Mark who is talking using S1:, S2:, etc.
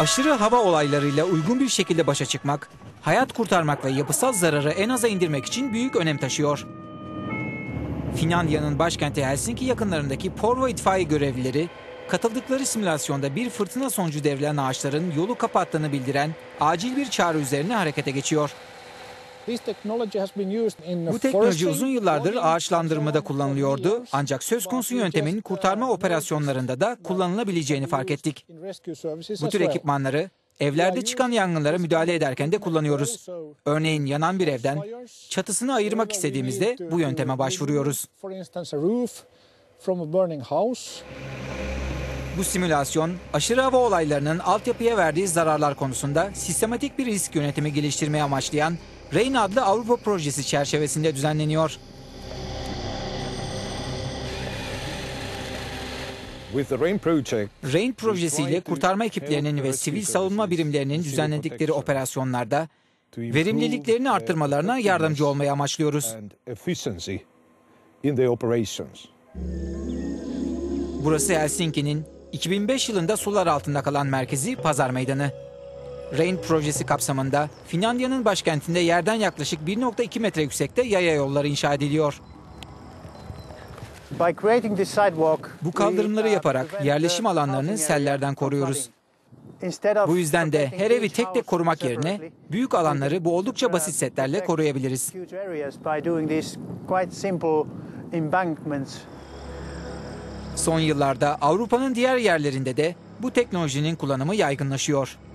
S1: Aşırı hava olaylarıyla uygun bir şekilde başa çıkmak, hayat kurtarmak ve yapısal zararı en aza indirmek için büyük önem taşıyor. Finlandiya'nın başkenti Helsinki yakınlarındaki Porvoo itfaiye görevlileri, katıldıkları simülasyonda bir fırtına sonucu devrilen ağaçların yolu kapattığını bildiren acil bir çağrı üzerine harekete geçiyor. Bu teknoloji uzun yıllardır ağaçlandırmada kullanılıyordu, ancak söz konusu yöntemin kurtarma operasyonlarında da kullanılabileceğini fark ettik. Bu tür ekipmanları evlerde çıkan yangınlara müdahale ederken de kullanıyoruz. Örneğin yanan bir evden çatısını ayırmak istediğimizde bu yönteme başvuruyoruz. Bu simülasyon, aşırı hava olaylarının altyapıya verdiği zararlar konusunda sistematik bir risk yönetimi geliştirmeye amaçlayan RAIN adlı Avrupa projesi çerçevesinde düzenleniyor. RAIN projesiyle kurtarma ekiplerinin ve sivil savunma birimlerinin düzenledikleri operasyonlarda verimliliklerini arttırmalarına yardımcı olmayı amaçlıyoruz. Burası Helsinki'nin 2005 yılında sular altında kalan merkezi Pazar Meydanı. RAIN projesi kapsamında Finlandiya'nın başkentinde yerden yaklaşık 1,2 metre yüksekte yaya yolları inşa ediliyor. Bu kaldırımları yaparak yerleşim alanlarını sellerden koruyoruz. Bu yüzden de her evi tek tek korumak yerine büyük alanları bu oldukça basit setlerle koruyabiliriz. Son yıllarda Avrupa'nın diğer yerlerinde de bu teknolojinin kullanımı yaygınlaşıyor.